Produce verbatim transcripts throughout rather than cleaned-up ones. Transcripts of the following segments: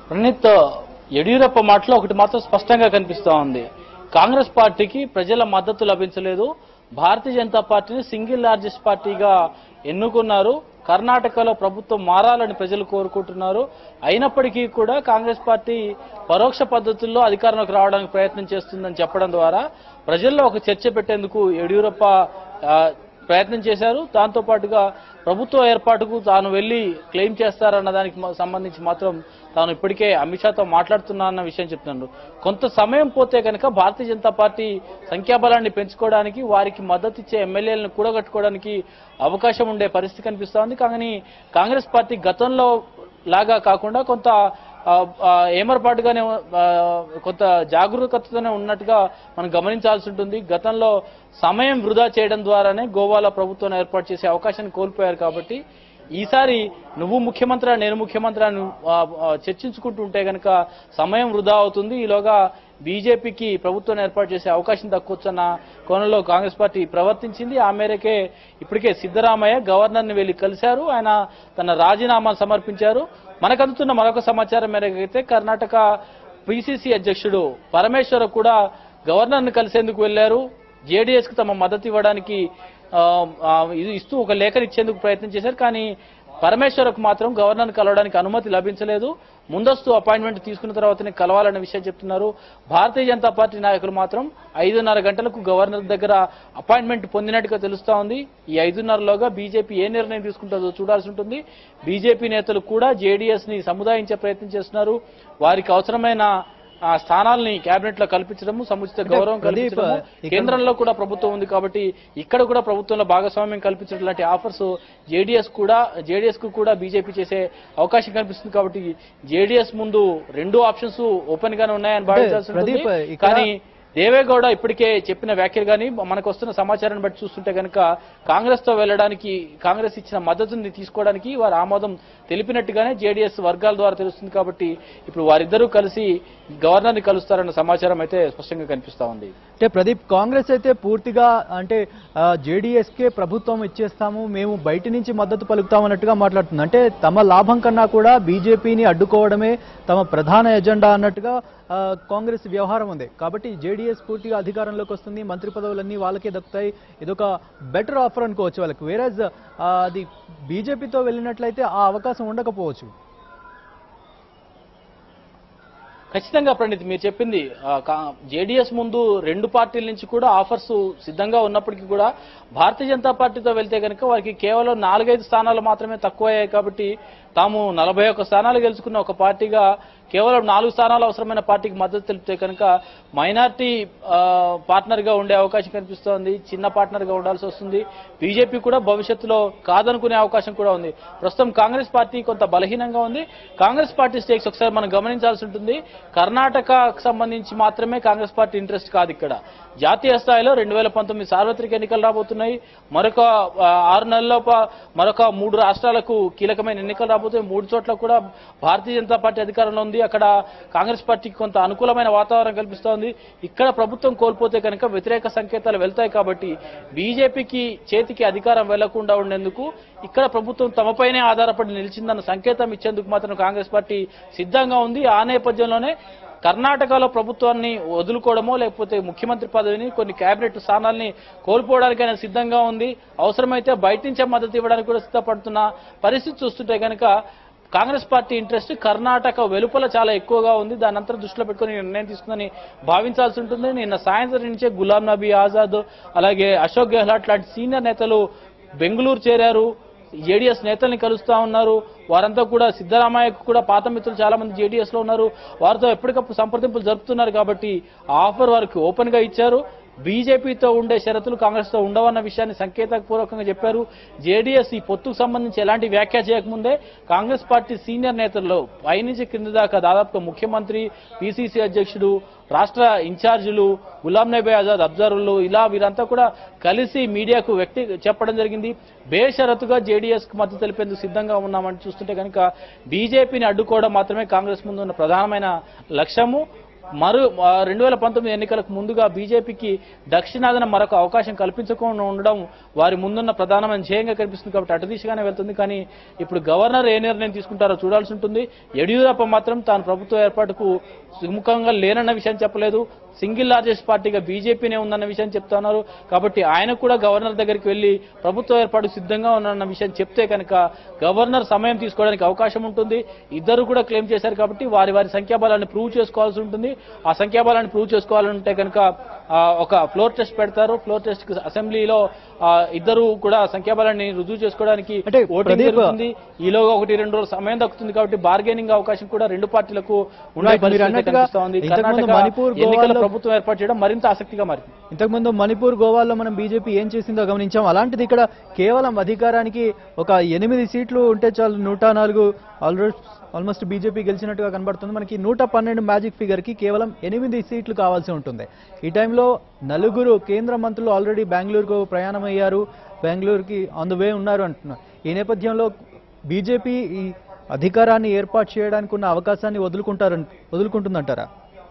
ప్రణీత్, యడియూరప్ప మాటలో ఒకటి మాత్రం స్పష్టంగా కనిపిస్తూ ఉంది. కాంగ్రెస్ పార్టీకి ప్రజల మద్దతు లభించలేదు. భారతీయ జనతా పార్టీని సింగిల్ లార్జెస్ట్ పార్టీగా ఎన్నుకున్నారు. కర్ణాటకలో ప్రభుత్వం మారాలని ప్రజలు కోరుకుంటున్నారు. అయినప్పటికీ కూడా కాంగ్రెస్ పార్టీ పరోక్ష పద్ధతుల్లో అధికారంలోకి రావడానికి ప్రయత్నం చేస్తుందని చెప్పడం ద్వారా ప్రజల్లో ఒక చర్చ పెట్టేందుకు యడియూరప్ప ప్రయత్నం చేశారు. దాంతో పాటుగా ప్రభుత్వ ఏర్పాటుకు తాను వెళ్లి క్లెయిమ్ చేస్తారన్న దానికి సంబంధించి మాత్రం తాను ఇప్పటికే అమిత్ షాతో మాట్లాడుతున్నా అన్న విషయం చెప్తున్నారు. కొంత సమయం పోతే కనుక భారతీయ జనతా పార్టీ సంఖ్యాబలాన్ని పెంచుకోవడానికి, వారికి మద్దతు ఇచ్చే ఎమ్మెల్యేలను కూడగట్టుకోవడానికి అవకాశం ఉండే పరిస్థితి కనిపిస్తా ఉంది. కానీ కాంగ్రెస్ పార్టీ గతంలో లాగా కాకుండా కొంత ఏమరపాటుగానే కొంత జాగరూకతతోనే ఉన్నట్టుగా మనం గమనించాల్సి ఉంటుంది. గతంలో సమయం వృధా చేయడం ద్వారానే గోవాలో ప్రభుత్వం ఏర్పాటు చేసే అవకాశాన్ని కోల్పోయారు. కాబట్టి ఈసారి నువ్వు ముఖ్యమంత్రి నేను ముఖ్యమంత్రి అని చర్చించుకుంటూ ఉంటే కనుక సమయం వృధా అవుతుంది. ఈలోగా బీజేపీకి ప్రభుత్వం ఏర్పాటు చేసే అవకాశం దక్కొచ్చన్న కోణంలో కాంగ్రెస్ పార్టీ ప్రవర్తించింది. ఆ మేరకే ఇప్పటికే సిద్ధరామయ్య గవర్నర్ని వెళ్లి కలిశారు. ఆయన తన రాజీనామాను సమర్పించారు. మనకు అందుతున్న మరొక సమాచారం మేరకు అయితే కర్ణాటక పిసిసి అధ్యక్షుడు పరమేశ్వర కూడా గవర్నర్ను కలిసేందుకు వెళ్లారు. జేడీఎస్ కు తమ మద్దతు ఇవ్వడానికి ఇది ఇస్తూ ఒక లేఖను ఇచ్చేందుకు ప్రయత్నం చేశారు. కానీ పరమేశ్వరకు మాత్రం గవర్నర్ను కలవడానికి అనుమతి లభించలేదు. ముందస్తు అపాయింట్మెంట్ తీసుకున్న తర్వాతనే కలవాలనే విషయం చెప్తున్నారు. భారతీయ జనతా పార్టీ నాయకులు మాత్రం ఐదున్నర గంటలకు గవర్నర్ దగ్గర అపాయింట్మెంట్ పొందినట్టుగా తెలుస్తా ఉంది. ఈ ఐదున్నరలోగా బీజేపీ ఏ నిర్ణయం తీసుకుంటుందో చూడాల్సి ఉంటుంది. బీజేపీ నేతలు కూడా జేడీఎస్ ని సముదాయించే ప్రయత్నం చేస్తున్నారు. వారికి అవసరమైన ఆ స్థానాల్ని కేబినెట్ లో కల్పించడము, సముచిత గౌరవం కల్పించడము, కేంద్రంలో కూడా ప్రభుత్వం ఉంది కాబట్టి ఇక్కడ కూడా ప్రభుత్వంలో భాగస్వామ్యం కల్పించడం లాంటి ఆఫర్స్ జేడీఎస్ కూడా జేడీఎస్ కు కూడా బీజేపీ చేసే అవకాశం కనిపిస్తుంది. కాబట్టి జేడీఎస్ ముందు రెండు ఆప్షన్స్ ఓపెన్ గానే ఉన్నాయని భావించాల్సి ఉంటుంది. కానీ దేవేగౌడ ఇప్పటికే చెప్పిన వ్యాఖ్యలు కానీ మనకు వస్తున్న సమాచారాన్ని బట్టి చూస్తుంటే కనుక కాంగ్రెస్ తో వెళ్లడానికి, కాంగ్రెస్ ఇచ్చిన మద్దతుని తీసుకోవడానికి వారు ఆమోదం తెలిపినట్టుగానే జేడీఎస్ వర్గాల ద్వారా తెలుస్తుంది. కాబట్టి ఇప్పుడు వారిద్దరూ కలిసి గవర్నర్ ని కలుస్తారన్న సమాచారం అయితే స్పష్టంగా కనిపిస్తా ఉంది. అంటే ప్రదీప్, కాంగ్రెస్ అయితే పూర్తిగా అంటే జేడీఎస్ కే ప్రభుత్వం ఇచ్చేస్తాము, మేము బయట నుంచి మద్దతు పలుకుతామన్నట్టుగా మాట్లాడుతుంది. అంటే తమ లాభం కన్నా కూడా బీజేపీని అడ్డుకోవడమే తమ ప్రధాన ఎజెండా అన్నట్టుగా కాంగ్రెస్ వ్యవహారం ఉంది. కాబట్టి జేడీఎస్ పూర్తిగా అధికారంలోకి వస్తుంది, మంత్రి పదవులన్నీ వాళ్ళకే దక్కుతాయి, ఇదొక బెటర్ ఆఫర్ అనుకోవచ్చు వాళ్ళకి. వేరేజ్ అది బీజేపీతో వెళ్ళినట్లయితే ఆ అవకాశం ఉండకపోవచ్చు. ఖచ్చితంగా ప్రణీత్, మీరు చెప్పింది జేడీఎస్ ముందు రెండు పార్టీల నుంచి కూడా ఆఫర్స్ సిద్ధంగా ఉన్నప్పటికీ కూడా భారతీయ జనతా పార్టీతో వెళ్తే కనుక వారికి కేవలం నాలుగైదు స్థానాలు మాత్రమే తక్కువయ్యాయి. కాబట్టి తాము నలభై ఒక్క స్థానాలు గెలుచుకున్న ఒక పార్టీగా కేవలం నాలుగు స్థానాలు అవసరమైన పార్టీకి మద్దతు తెలిపితే కనుక మైనార్టీ పార్ట్నర్ గా ఉండే అవకాశం కనిపిస్తోంది, చిన్న పార్ట్నర్ గా ఉండాల్సి వస్తుంది. బీజేపీ కూడా భవిష్యత్తులో కాదనుకునే అవకాశం కూడా ఉంది. ప్రస్తుతం కాంగ్రెస్ పార్టీ కొంత బలహీనంగా ఉంది. కాంగ్రెస్ పార్టీ స్టేక్స్ ఒకసారి మనం గమనించాల్సి ఉంటుంది. కర్ణాటకకు సంబంధించి మాత్రమే కాంగ్రెస్ పార్టీ ఇంట్రెస్ట్ కాదు. ఇక్కడ జాతీయ స్థాయిలో రెండు వేల పంతొమ్మిది సార్వత్రిక ఎన్నికలు రాబోతున్నాయి. మరొక ఆరు నెలల్లోప మరొక మూడు రాష్ట్రాలకు కీలకమైన ఎన్నికలు రాబోతున్నాయి. మూడు చోట్ల కూడా భారతీయ జనతా పార్టీ అధికారంలో ఉంది. అక్కడ కాంగ్రెస్ పార్టీకి కొంత అనుకూలమైన వాతావరణం కల్పిస్తోంది. ఇక్కడ ప్రభుత్వం కోల్పోతే కనుక వ్యతిరేక సంకేతాలు వెళ్తాయి. కాబట్టి బీజేపీకి చేతికి అధికారం వెళ్లకుండా ఉండేందుకు ఇక్కడ ప్రభుత్వం తమపైనే ఆధారపడి నిలిచిందన్న సంకేతం ఇచ్చేందుకు మాత్రం కాంగ్రెస్ పార్టీ సిద్ధంగా ఉంది. ఆ నేపథ్యంలోనే కర్ణాటకలో ప్రభుత్వాన్ని వదులుకోవడమో లేకపోతే ముఖ్యమంత్రి పదవిని, కొన్ని కేబినెట్ స్థానాల్ని కోల్పోవడానికైనా సిద్ధంగా ఉంది. అవసరమైతే బయట నుంచే మద్దతు ఇవ్వడానికి కూడా సిద్ధపడుతున్న పరిస్థితి చూస్తుంటే కనుక కాంగ్రెస్ పార్టీ ఇంట్రెస్ట్ కర్ణాటక వెలుపల చాలా ఎక్కువగా ఉంది. దాని అంతా దృష్టిలో పెట్టుకుని నిర్ణయం తీసుకుందని భావించాల్సి ఉంటుంది. నిన్న సాయంత్రం నుంచే గులాం నబీ ఆజాద్, అలాగే అశోక్ గెహ్లాట్ లాంటి సీనియర్ నేతలు బెంగళూరు చేరారు. జేడీఎస్ నేతల్ని కలుస్తా ఉన్నారు. వారంతా కూడా సిద్ధరామయ్యకు కూడా పాత మిత్రులు చాలా మంది జేడీఎస్ లో ఉన్నారు. వారితో ఎప్పటికప్పుడు సంప్రదింపులు జరుపుతున్నారు. కాబట్టి ఆఫర్ వారికి ఓపెన్ గా ఇచ్చారు. బీజేపీతో ఉండే షరతులు కాంగ్రెస్ తో ఉండవన్న విషయాన్ని సంకేతపూర్వకంగా చెప్పారు. జేడీఎస్ ఈ పొత్తుకు సంబంధించి ఎలాంటి వ్యాఖ్య చేయకముందే కాంగ్రెస్ పార్టీ సీనియర్ నేతల్లో పైనుంచి కింద దాకా దాదాపుగా ముఖ్యమంత్రి, పీసీసీ అధ్యక్షుడు, రాష్ట్ర ఇన్ఛార్జీలు, గులాం నబీ ఆజాద్ అబ్జర్వర్లు, ఇలా వీరంతా కూడా కలిసి మీడియాకు వ్యక్తి చెప్పడం జరిగింది. బేషరతుగా జేడీఎస్ కు మద్దతు తెలిపేందుకు సిద్ధంగా ఉన్నామని చూస్తుంటే కనుక బీజేపీని అడ్డుకోవడం మాత్రమే కాంగ్రెస్ ముందు ఉన్న ప్రధానమైన లక్ష్యము. మరో రెండు వేల పంతొమ్మిది ఎన్నికలకు ముందుగా బీజేపీకి దక్షిణాదిన మరొక అవకాశం కల్పించకుండా ఉండడం వారి ముందున్న ప్రధానమైన ధ్యేయంగా కనిపిస్తుంది. కాబట్టి అటు దిశగానే వెళ్తుంది. కానీ ఇప్పుడు గవర్నర్ ఏ నిర్ణయం తీసుకుంటారో చూడాల్సి ఉంటుంది. యడియూరప్ప మాత్రం తాను ప్రభుత్వ ఏర్పాటుకు సుముఖంగా లేనన్న విషయం చెప్పలేదు. సింగిల్ లార్జెస్ట్ పార్టీగా బీజేపీనే ఉందన్న విషయం చెప్తున్నారు. కాబట్టి ఆయన కూడా గవర్నర్ దగ్గరికి వెళ్లి ప్రభుత్వ ఏర్పాటు సిద్ధంగా ఉన్నారన్న విషయం చెప్తే కనుక గవర్నర్ సమయం తీసుకోవడానికి అవకాశం ఉంటుంది. ఇద్దరు కూడా క్లెయిమ్ చేశారు కాబట్టి వారి వారి సంఖ్యాబలాన్ని ప్రూవ్ చేసుకోవాల్సి ఉంటుంది. ఆ సంఖ్యాబలాన్ని ప్రూవ్ చేసుకోవాలంటే కనుక ఒక ఫ్లోర్ టెస్ట్ పెడతారు. ఫ్లోర్ టెస్ట్ అసెంబ్లీలో ఇద్దరు కూడా సంఖ్యాబలాన్ని రుజువు చేసుకోవడానికి ఓటింగ్ జరుగుతుంది. ఈలోగా ఒకటి రెండు రోజులు సమయం దక్కుతుంది. కాబట్టి బార్గెనింగ్ అవకాశం కూడా రెండు పార్టీలకు ఉండే పరిస్థితి కనిపిస్తోంది. ఎన్నికల ప్రభుత్వం ఏర్పాటు చేయడం మరింత ఆసక్తిగా మారింది. ఇంతకుముందు మణిపూర్, గోవాలో మనం బీజేపీ ఏం చేసిందో గమనించాం. అలాంటిది ఇక్కడ కేవలం అధికారానికి ఒక ఎనిమిది సీట్లు ఉంటే చాలు, నూట నాలుగు ఆల్రెడీ ఆల్మోస్ట్ బీజేపీ గెలిచినట్టుగా కనబడుతుంది. మనకి నూట పన్నెండు మ్యాజిక్ ఫిగర్ కి కేవలం ఎనిమిది సీట్లు కావాల్సి ఉంటుంది. ఈ టైంలో నలుగురు కేంద్ర మంత్రులు ఆల్రెడీ బెంగళూరుకు ప్రయాణం అయ్యారు, బెంగళూరుకి ఆన్ ద వే ఉన్నారు అంటున్నారు. ఈ నేపథ్యంలో బీజేపీ ఈ అధికారాన్ని ఏర్పాటు చేయడానికి ఉన్న అవకాశాన్ని వదులుకుంటారు వదులుకుంటుందంటారా?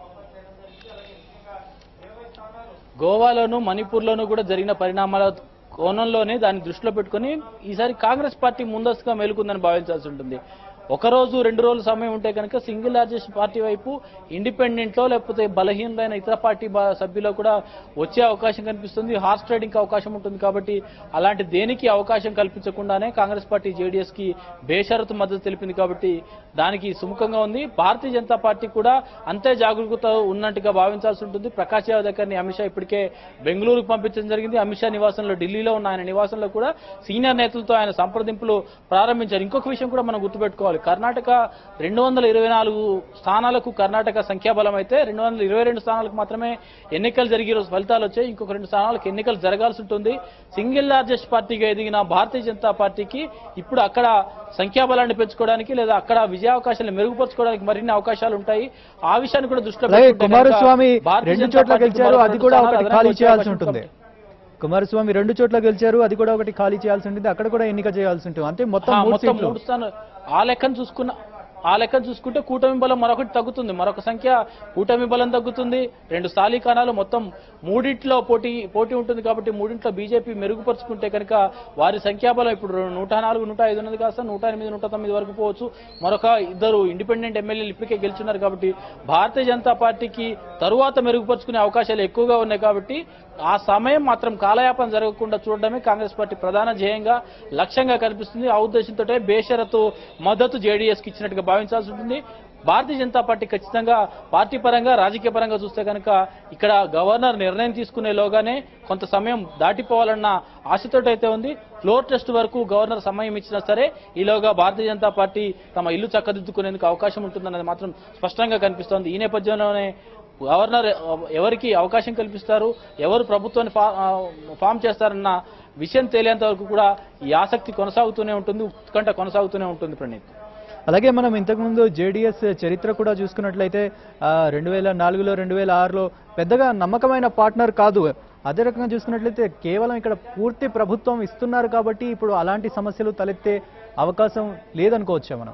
గోవాలోను మణిపూర్లోనూ కూడా జరిగిన పరిణామాల కోణంలోనే దాన్ని దృష్టిలో పెట్టుకుని ఈసారి కాంగ్రెస్ పార్టీ ముందస్తుగా మేలుకుందని భావించాల్సి ఉంటుంది. ఒక రోజు రెండు రోజుల సమయం ఉంటే కనుక సింగిల్ లార్జెస్ట్ పార్టీ వైపు ఇండిపెండెంట్లో లేకపోతే బలహీనమైన ఇతర పార్టీ సభ్యులు కూడా వచ్చే అవకాశం కనిపిస్తుంది. హార్స్ ట్రేడింగ్ అవకాశం ఉంటుంది. కాబట్టి అలాంటి దేనికి అవకాశం కల్పించకుండానే కాంగ్రెస్ పార్టీ జేడీఎస్ కి బేషరతు మద్దతు తెలిపింది. కాబట్టి దానికి సుముఖంగా ఉంది. భారతీయ జనతా పార్టీ కూడా అంతే జాగరూకత ఉన్నట్టుగా భావించాల్సి ఉంటుంది. ప్రకాష్ జావదేకర్ని అమిత్ షా ఇప్పటికే బెంగళూరుకు పంపించడం జరిగింది. అమిత్ షా నివాసంలో, ఢిల్లీలో ఉన్న ఆయన నివాసంలో కూడా సీనియర్ నేతలతో ఆయన సంప్రదింపులు ప్రారంభించారు. ఇంకొక విషయం కూడా మనం గుర్తుపెట్టుకోవాలి. కర్ణాటక రెండు వందల ఇరవై నాలుగు స్థానాలకు కర్ణాటక సంఖ్యాబలం అయితే రెండు వందల ఇరవై రెండు స్థానాలకు మాత్రమే ఎన్నికలు జరిగే రోజు ఫలితాలు వచ్చాయి. ఇంకొక రెండు స్థానాలకు ఎన్నికలు జరగాల్సి ఉంటుంది. సింగిల్ లార్జెస్ట్ పార్టీగా ఎదిగిన భారతీయ జనతా పార్టీకి ఇప్పుడు అక్కడ సంఖ్యాబలాన్ని పెంచుకోవడానికి లేదా అక్కడ విజయ అవకాశాలను మెరుగుపరచుకోవడానికి మరిన్ని అవకాశాలు ఉంటాయి. ఆ విషయాన్ని కూడా దృష్టిలో పెట్టుకుంటే కుమారస్వామి రెండు చోట్ల గెలిచారు, అది కూడా ఒకటి ఖాళీ చేయాల్సి ఉంటుంది. కుమారస్వామి రెండు చోట్ల గెలిచారు, అది కూడా ఒకటి ఖాళీ చేయాల్సి ఉంటుంది. అక్కడ కూడా ఎన్నిక చేయాల్సి ఉంటుంది. అంటే మొత్తం మూడు స్థానాలు ఆ లెక్కను చూసుకున్న ఆ లెక్కను చూసుకుంటే కూటమి బలం మరొకటి తగ్గుతుంది. మరొక సంఖ్య కూటమి బలం తగ్గుతుంది. రెండు స్థానికానాలు మొత్తం మూడింట్లో పోటీ పోటీ ఉంటుంది. కాబట్టి మూడింట్లో బీజేపీ మెరుగుపరుచుకుంటే కనుక వారి సంఖ్యాబలం ఇప్పుడు నూట నాలుగు నూట ఐదు ఉన్నది కాస్త నూట ఎనిమిది నూట తొమ్మిది వరకు పోవచ్చు. మరొక ఇద్దరు ఇండిపెండెంట్ ఎమ్మెల్యేలు ఇప్పటికే గెలుచున్నారు. కాబట్టి భారతీయ జనతా పార్టీకి తరువాత మెరుగుపరుచుకునే అవకాశాలు ఎక్కువగా ఉన్నాయి. కాబట్టి ఆ సమయం మాత్రం కాలయాపన జరగకుండా చూడడమే కాంగ్రెస్ పార్టీ ప్రధాన ధ్యేయంగా, లక్ష్యంగా కనిపిస్తుంది. ఆ ఉద్దేశంతో బేషరతు మద్దతు జేడీఎస్ కి ఇచ్చినట్టుగా భావించాల్సి ఉంటుంది. భారతీయ జనతా పార్టీ ఖచ్చితంగా పార్టీ పరంగా, రాజకీయ పరంగా చూస్తే కనుక ఇక్కడ గవర్నర్ నిర్ణయం తీసుకునేలోగానే కొంత సమయం దాటిపోవాలన్న ఆశతోటైతే ఉంది. ఫ్లోర్ టెస్ట్ వరకు గవర్నర్ సమయం ఇచ్చినా సరే ఈలోగా భారతీయ జనతా పార్టీ తమ ఇల్లు చక్కదిద్దుకునేందుకు అవకాశం ఉంటుందన్నది మాత్రం స్పష్టంగా కనిపిస్తోంది. ఈ నేపథ్యంలోనే గవర్నర్ ఎవరికి అవకాశం కల్పిస్తారు, ఎవరు ప్రభుత్వాన్ని ఫామ్ చేస్తారన్న విషయం తేలేంత వరకు కూడా ఈ ఆసక్తి కొనసాగుతూనే ఉంటుంది, ఉత్కంఠ కొనసాగుతూనే ఉంటుంది. ప్రణీత్, అలాగే మనం ఇంతకుముందు జేడీఎస్ చరిత్ర కూడా చూసుకున్నట్లయితే రెండు వేల నాలుగులో రెండు వేల ఆరులో పెద్దగా నమ్మకమైన పార్ట్నర్ కాదు. అదే రకంగా చూసుకున్నట్లయితే కేవలం ఇక్కడ పూర్తి ప్రభుత్వం ఇస్తున్నారు కాబట్టి ఇప్పుడు అలాంటి సమస్యలు తలెత్తే అవకాశం లేదనుకోవచ్చా మనం?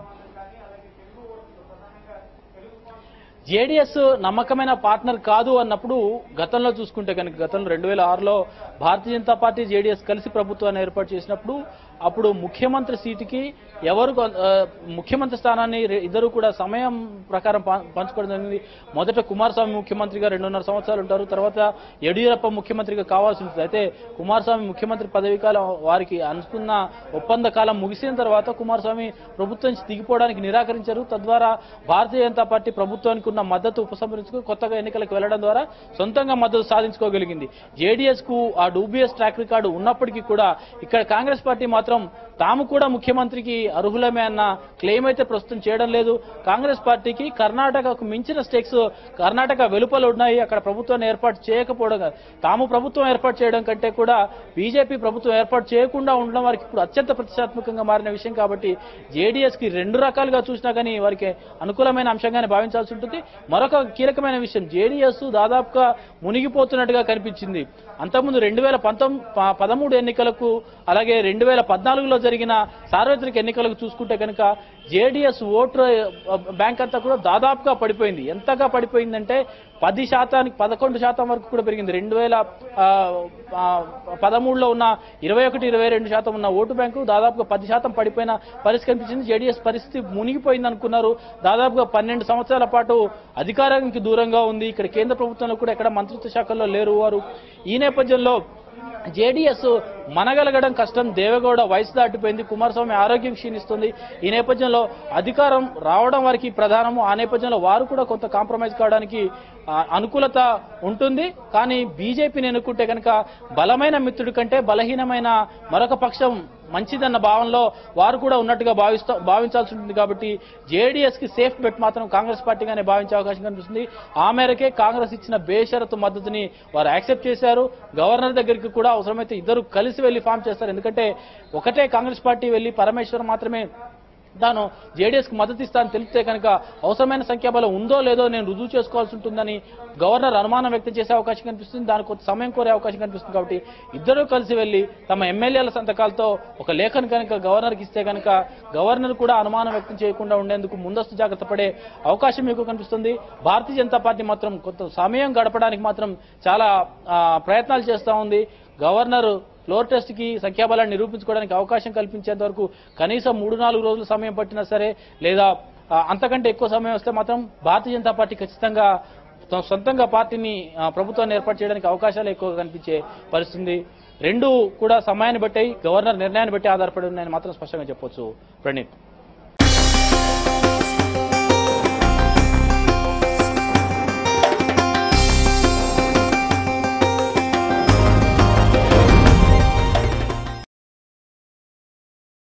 జేడీఎస్ నమ్మకమైన పార్ట్నర్ కాదు అన్నప్పుడు గతంలో చూసుకుంటే కనుక గతంలో రెండు వేల ఆరులో భారతీయ జనతా పార్టీ జేడీఎస్ కలిసి ప్రభుత్వాన్ని ఏర్పాటు చేసినప్పుడు అప్పుడు ముఖ్యమంత్రి సీటుకి ఎవరు ముఖ్యమంత్రి స్థానాన్ని ఇద్దరు కూడా సమయం ప్రకారం పంచుకోవడం జరిగింది. మొదట కుమారస్వామి ముఖ్యమంత్రిగా రెండున్నర సంవత్సరాలు ఉంటారు. తర్వాత యడియూరప్ప ముఖ్యమంత్రిగా కావాల్సి ఉంటుంది. అయితే కుమారస్వామి ముఖ్యమంత్రి పదవీ కాలం వారికి అనుకున్న ఒప్పంద కాలం ముగిసిన తర్వాత కుమారస్వామి ప్రభుత్వం నుంచి దిగిపోవడానికి నిరాకరించారు. తద్వారా భారతీయ జనతా పార్టీ ప్రభుత్వానికి ఉన్న మద్దతు ఉపసంహరించుకుని కొత్తగా ఎన్నికలకు వెళ్లడం ద్వారా సొంతంగా మద్దతు సాధించుకోగలిగింది. జేడీఎస్ కు ఆ డూబియస్ ట్రాక్ రికార్డు ఉన్నప్పటికీ కూడా ఇక్కడ కాంగ్రెస్ పార్టీ మాత్రం తాము కూడా ముఖ్యమంత్రికి అర్హులమే అన్న క్లెయిమ్ అయితే ప్రస్తుతం చేయడం లేదు. కాంగ్రెస్ పార్టీకి కర్ణాటకకు మించిన స్టేక్స్ కర్ణాటక వెలుపల ఉన్నాయి. అక్కడ ప్రభుత్వాన్ని ఏర్పాటు చేయకపోవడం, తాము ప్రభుత్వం ఏర్పాటు చేయడం కంటే కూడా బీజేపీ ప్రభుత్వం ఏర్పాటు చేయకుండా ఉండడం వారికి ఇప్పుడు అత్యంత ప్రతిష్టాత్మకంగా మారిన విషయం. కాబట్టి జేడీఎస్ కి రెండు రకాలుగా చూసినా కానీ వారికి అనుకూలమైన అంశంగానే భావించాల్సి ఉంటుంది. మరొక కీలకమైన విషయం, జేడీఎస్ దాదాపుగా మునిగిపోతున్నట్టుగా కనిపించింది. అంతకుముందు రెండు వేల పంతొమ్మిది పదమూడు ఎన్నికలకు అలాగే రెండు వేల పద్నాలుగులో జరిగిన సార్వత్రిక ఎన్నికలకు చూసుకుంటే కనుక జేడీఎస్ ఓటు బ్యాంక్ అంతా కూడా దాదాపుగా పడిపోయింది. ఎంతగా పడిపోయిందంటే పది శాతానికి పదకొండు శాతం వరకు కూడా పెరిగింది. రెండు వేల పదమూడులో ఉన్న ఇరవై ఒకటి ఇరవై రెండు శాతం ఉన్న ఓటు బ్యాంకు దాదాపుగా పది శాతం పడిపోయిన పరిస్థితి కనిపించింది. జేడీఎస్ పరిస్థితి మునిగిపోయింది అనుకున్నారు. దాదాపుగా పన్నెండు సంవత్సరాల పాటు అధికారానికి దూరంగా ఉంది. ఇక్కడ కేంద్ర ప్రభుత్వంలో కూడా ఎక్కడ మంత్రిత్వ శాఖల్లో లేరు వారు. ఈ నేపథ్యంలో జేడీఎస్ మనగలగడం కష్టం. దేవేగౌడ వయసు దాటిపోయింది, కుమారస్వామి ఆరోగ్యం క్షీణిస్తుంది. ఈ నేపథ్యంలో అధికారం రావడం వారికి ప్రధానము. ఆ నేపథ్యంలో వారు కూడా కొంత కాంప్రమైజ్ కావడానికి అనుకూలత ఉంటుంది. కానీ బీజేపీని ఎన్నుకుంటే కనుక బలమైన మిత్రుడి కంటే బలహీనమైన మరొక పక్షం మంచిదన్న భావనలో వారు కూడా ఉన్నట్టుగా భావిస్తా భావించాల్సి ఉంటుంది. కాబట్టి జేడీఎస్ కి సేఫ్ బెట్ మాత్రం కాంగ్రెస్ పార్టీగానే భావించే అవకాశం కనిపిస్తుంది. ఆ మేరకే కాంగ్రెస్ ఇచ్చిన బేషరతు మద్దతుని వారు యాక్సెప్ట్ చేశారు. గవర్నర్ దగ్గరికి కూడా అవసరమైతే ఇద్దరు కలిసి వెళ్లి ఫామ్ చేస్తారు. ఎందుకంటే ఒకటే కాంగ్రెస్ పార్టీ వెళ్లి పరమేశ్వర్ మాత్రమే తాను జేడీఎస్ కు మద్దతు ఇస్తానని తెలిపితే కనుక అవసరమైన సంఖ్యాబలం ఉందో లేదో నేను రుజువు చేసుకోవాల్సి ఉంటుందని గవర్నర్ అనుమానం వ్యక్తం చేసే అవకాశం కనిపిస్తుంది. దానికి కొంత సమయం కోరే అవకాశం కనిపిస్తుంది. కాబట్టి ఇద్దరూ కలిసి వెళ్లి తమ ఎమ్మెల్యేల సంతకాలతో ఒక లేఖను కనుక గవర్నర్కి ఇస్తే కనుక గవర్నర్ కూడా అనుమానం వ్యక్తం చేయకుండా ఉండేందుకు ముందస్తు జాగ్రత్త పడే అవకాశం మీకు కనిపిస్తుంది. భారతీయ జనతా పార్టీ మాత్రం కొంత సమయం గడపడానికి మాత్రం చాలా ప్రయత్నాలు చేస్తూ ఉంది. గవర్నర్ ఫ్లోర్ టెస్ట్ కి సంఖ్యాబలాన్ని నిరూపించుకోవడానికి అవకాశం కల్పించేంత వరకు కనీసం మూడు నాలుగు రోజులు సమయం పట్టినా సరే లేదా అంతకంటే ఎక్కువ సమయం వస్తే మాత్రం భారతీయ జనతా పార్టీ ఖచ్చితంగా సొంతంగా పార్టీని ప్రభుత్వాన్ని ఏర్పాటు చేయడానికి అవకాశాలు ఎక్కువగా కనిపించే పరిస్థితి. రెండు కూడా సమయాన్ని బట్టి గవర్నర్ నిర్ణయాన్ని బట్టి ఆధారపడి ఉన్నాయని మాత్రం స్పష్టంగా చెప్పొచ్చు. ప్రణీత్.